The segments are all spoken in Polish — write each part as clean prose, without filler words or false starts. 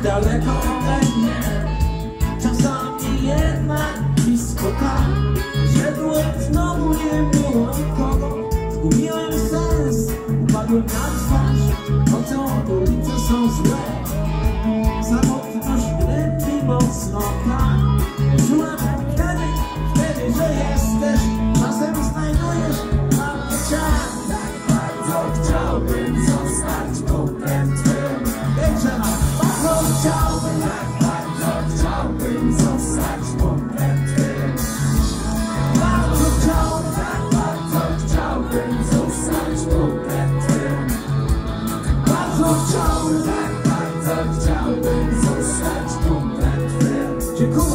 daleko ode mnie. Czasami jednak blisko tak, że byłem znowu nie było nikogo. Zgubiłem sens, upadłem na twarz, chodzą ulice są złe. Samotność gnębi mocno tak. Czułem wtedy, że jesteś. Czasem znajdujesz na mnie czas. Tak bardzo chciałbym zostać kumplem twym. Bardzo chciałbym, Tak bardzo chciałbym zostać kumplem twym. bardzo chciałbym, Tak bardzo chciałbym zostać kumplem twym. bardzo chciałbym. Tak bardzo chciałbym zostać kumplem twym. Dziękuję.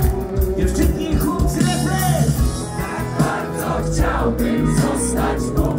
Chciałbym zostać